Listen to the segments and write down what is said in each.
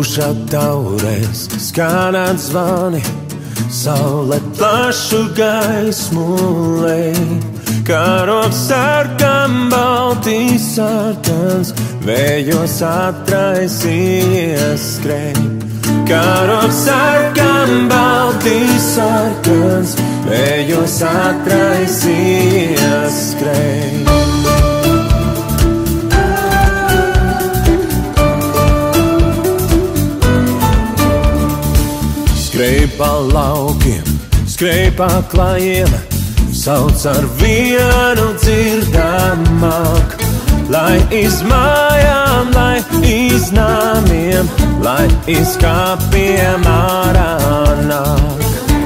Pūša taurēs, skanēt zvani, saule plašu gaismu lej. Karoks sarkan, baltīs sarkans, vējos atraisījies skrej. Karoks sarkan, baltīs sarkans, vējos atraisījies skrej. Skrej pa laukiem, skrej pa klājiem, sauc ar vienu dzirdamāk. Lai iz mājām, lai iz namiem, lai iz kapiem ārā nāk.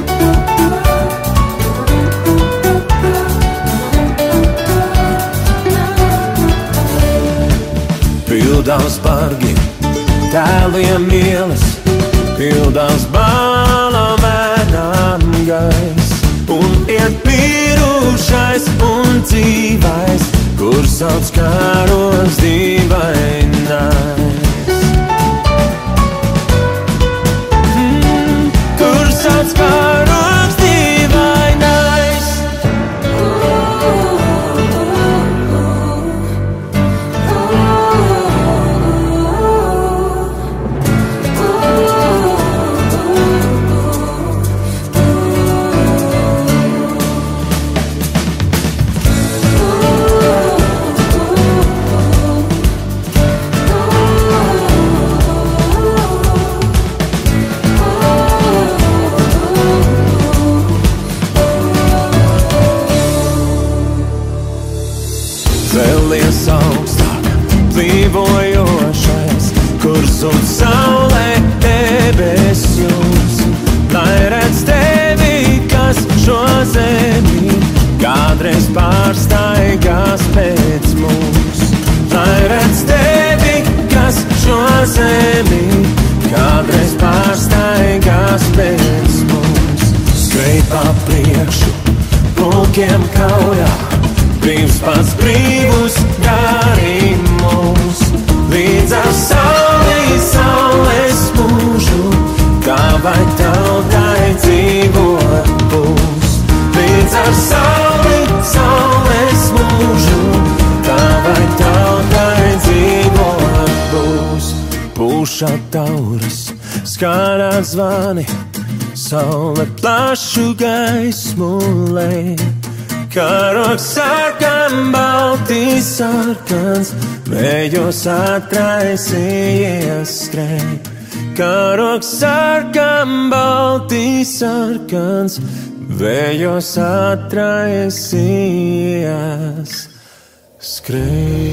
Pildās bargi, tēliem ielas, pildās balavēnām gais. Un iet mirušais un dzīvais, kur sauc karos dīvainais. Kur sauc karos dīvainais. Celies augstāk, plīvojošais, kur sūc saulē debesjūs. Lai redz tevi, kas šo zemi kādreiz pārstaigās pēc mums. Lai redz tevi, kas šo zemi kādreiz pārstaigās pēc mums. Skrej pa priekšu, pulkiem kaujā, brīvs pats brīvus darījumus. Līdz ar sauli, saules mūžu, tavai tautai dzīvot būs. Līdz ar sauli, saules mūžu, tavai tautai dzīvot būs. Pūša tauras, skanēt zvani, saule plašu gaismu lej. Karoks sarkan, baltīs sarkans, vējos atraisījies skrej. Karoks sarkan, baltīs sarkans, vējos atraisījies skrej.